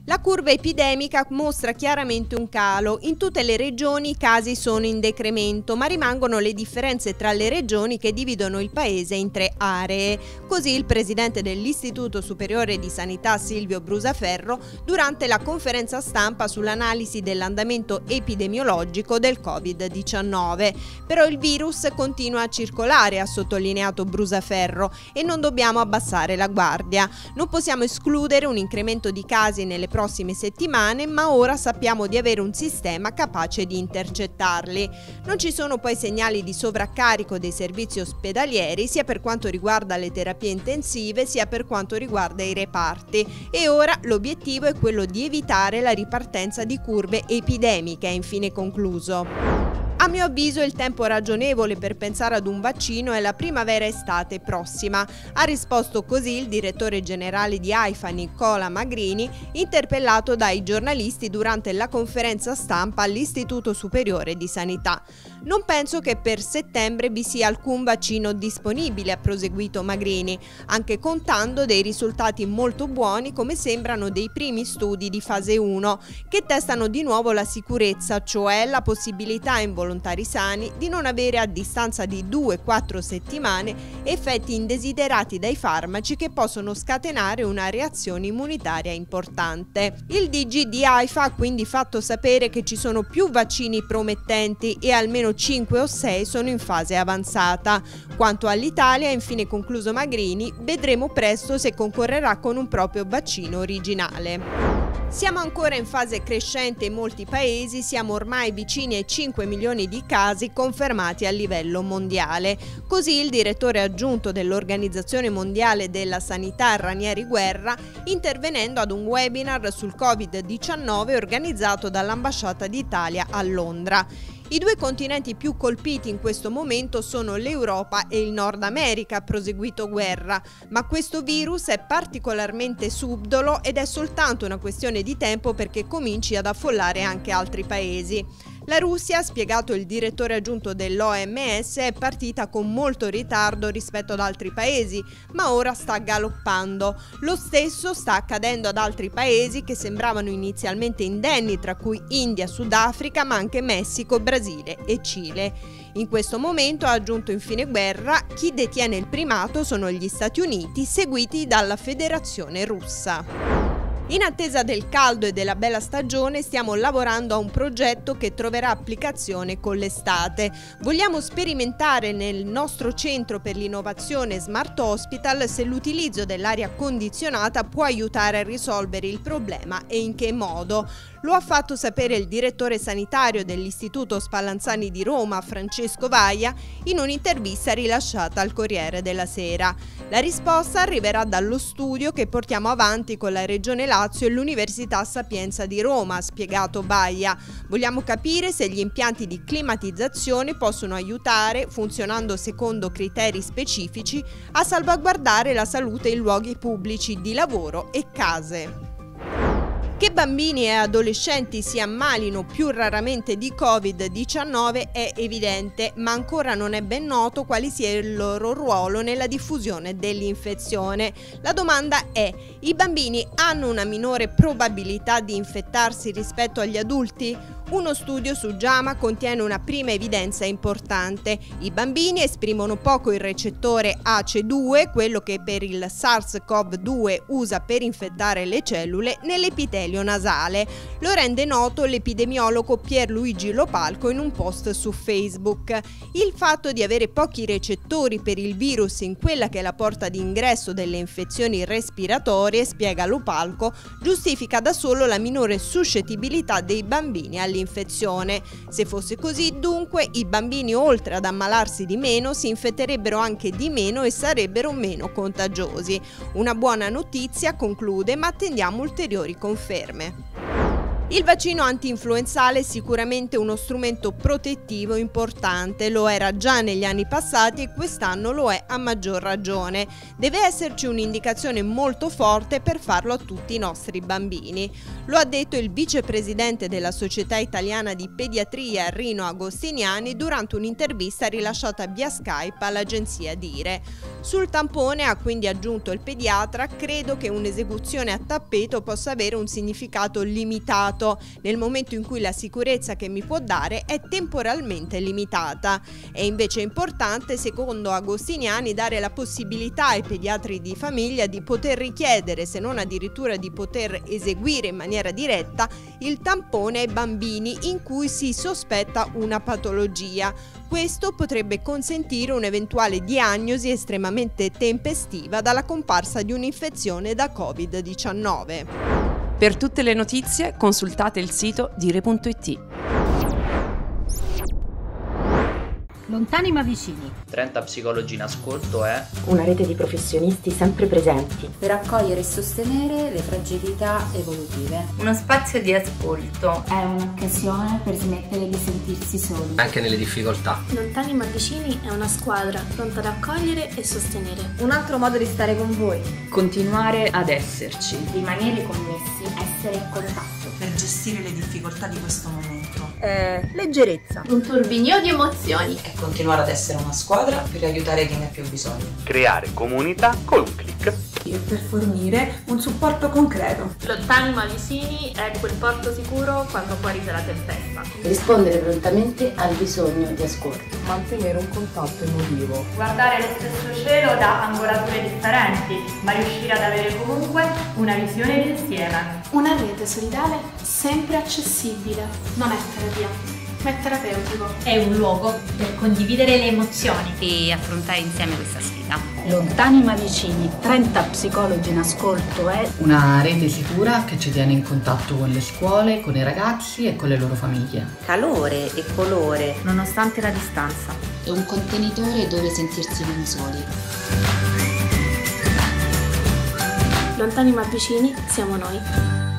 La curva epidemica mostra chiaramente un calo. In tutte le regioni i casi sono in decremento, ma rimangono le differenze tra le regioni che dividono il paese in 3 aree. Così il presidente dell'Istituto Superiore di Sanità Silvio Brusaferro durante la conferenza stampa sull'analisi dell'andamento epidemiologico del Covid-19. Però il virus continua a circolare, ha sottolineato Brusaferro, e non dobbiamo abbassare la guardia. Non possiamo escludere un incremento di casi nelle prossime settimane, ma ora sappiamo di avere un sistema capace di intercettarli. Non ci sono poi segnali di sovraccarico dei servizi ospedalieri, sia per quanto riguarda le terapie intensive, sia per quanto riguarda i reparti. E ora l'obiettivo è quello di evitare la ripartenza di curve epidemiche, ha infine concluso. A mio avviso il tempo ragionevole per pensare ad un vaccino è la primavera-estate prossima, ha risposto così il direttore generale di AIFA Nicola Magrini, interpellato dai giornalisti durante la conferenza stampa all'Istituto Superiore di Sanità. Non penso che per settembre vi sia alcun vaccino disponibile, ha proseguito Magrini, anche contando dei risultati molto buoni come sembrano dei primi studi di fase 1, che testano di nuovo la sicurezza, cioè la possibilità in volontari sani di non avere a distanza di 2-4 settimane effetti indesiderati dai farmaci che possono scatenare una reazione immunitaria importante. Il DG di AIFA ha quindi fatto sapere che ci sono più vaccini promettenti e almeno 5 o 6 sono in fase avanzata. Quanto all'Italia, ha infine concluso Magrini, vedremo presto se concorrerà con un proprio vaccino originale. Siamo ancora in fase crescente in molti paesi, siamo ormai vicini ai 5 milioni di casi confermati a livello mondiale. Così il direttore aggiunto dell'Organizzazione Mondiale della Sanità Ranieri Guerra, intervenendo ad un webinar sul Covid-19 organizzato dall'Ambasciata d'Italia a Londra. I 2 continenti più colpiti in questo momento sono l'Europa e il Nord America, ha proseguito Guerra, ma questo virus è particolarmente subdolo ed è soltanto una questione di tempo perché cominci ad affollare anche altri paesi. La Russia, ha spiegato il direttore aggiunto dell'OMS, è partita con molto ritardo rispetto ad altri paesi, ma ora sta galoppando. Lo stesso sta accadendo ad altri paesi che sembravano inizialmente indenni, tra cui India, Sudafrica, ma anche Messico, Brasile e Cile. In questo momento, ha aggiunto infine Guerra, chi detiene il primato sono gli Stati Uniti, seguiti dalla Federazione Russa. In attesa del caldo e della bella stagione stiamo lavorando a un progetto che troverà applicazione con l'estate. Vogliamo sperimentare nel nostro centro per l'innovazione Smart Hospital se l'utilizzo dell'aria condizionata può aiutare a risolvere il problema e in che modo. Lo ha fatto sapere il direttore sanitario dell'Istituto Spallanzani di Roma, Francesco Vaia, in un'intervista rilasciata al Corriere della Sera. La risposta arriverà dallo studio che portiamo avanti con la Regione Lazio e l'Università Sapienza di Roma, ha spiegato Vaia. Vogliamo capire se gli impianti di climatizzazione possono aiutare, funzionando secondo criteri specifici, a salvaguardare la salute in luoghi pubblici di lavoro e case. Che bambini e adolescenti si ammalino più raramente di Covid-19 è evidente, ma ancora non è ben noto quale sia il loro ruolo nella diffusione dell'infezione. La domanda è: i bambini hanno una minore probabilità di infettarsi rispetto agli adulti? Uno studio su JAMA contiene una prima evidenza importante. I bambini esprimono poco il recettore ACE2, quello che per il SARS-CoV-2 usa per infettare le cellule, nell'epitelio nasale. Lo rende noto l'epidemiologo Pierluigi Lopalco in un post su Facebook. Il fatto di avere pochi recettori per il virus in quella che è la porta d'ingresso delle infezioni respiratorie, spiega Lopalco, giustifica da solo la minore suscettibilità dei bambini all'infezione. Se fosse così, dunque, i bambini oltre ad ammalarsi di meno si infetterebbero anche di meno e sarebbero meno contagiosi. Una buona notizia, conclude, ma attendiamo ulteriori conferme. Il vaccino anti-influenzale è sicuramente uno strumento protettivo importante, lo era già negli anni passati e quest'anno lo è a maggior ragione. Deve esserci un'indicazione molto forte per farlo a tutti i nostri bambini. Lo ha detto il vicepresidente della Società Italiana di Pediatria Rino Agostiniani durante un'intervista rilasciata via Skype all'agenzia Dire. Sul tampone ha quindi aggiunto il pediatra: credo che un'esecuzione a tappeto possa avere un significato limitato nel momento in cui la sicurezza che mi può dare è temporalmente limitata. È invece importante, secondo Agostiniani, dare la possibilità ai pediatri di famiglia di poter richiedere, se non addirittura di poter eseguire in maniera diretta, il tampone ai bambini in cui si sospetta una patologia. Questo potrebbe consentire un'eventuale diagnosi estremamente tempestiva dalla comparsa di un'infezione da Covid-19. Per tutte le notizie consultate il sito dire.it. Lontani ma vicini. 30 psicologi in ascolto è una rete di professionisti sempre presenti per accogliere e sostenere le fragilità evolutive. Uno spazio di ascolto. È un'occasione per smettere di sentirsi soli. Anche nelle difficoltà. Lontani ma vicini è una squadra pronta ad accogliere e sostenere. Un altro modo di stare con voi. Continuare ad esserci. Rimanere connessi, essere in contatto. Per gestire le difficoltà di questo momento. Leggerezza. Un turbinio di emozioni. E continuare ad essere una squadra per aiutare chi ne ha più bisogno. Creare comunità con un click. E per fornire un supporto concreto. Lontani ma vicini è quel porto sicuro quando fuori c'è la tempesta. Rispondere prontamente al bisogno di ascolto. Mantenere un contatto emotivo. Guardare lo stesso cielo da angolature differenti, ma riuscire ad avere comunque una visione d'insieme. Una rete solidale sempre accessibile. Non è terapia, ma è terapeutico. È un luogo per condividere le emozioni e affrontare insieme questa sfida. Lontani ma vicini, 30 psicologi in ascolto è una rete sicura che ci tiene in contatto con le scuole, con i ragazzi e con le loro famiglie. Calore e colore, nonostante la distanza. È un contenitore dove sentirsi meno soli. Lontani ma vicini siamo noi.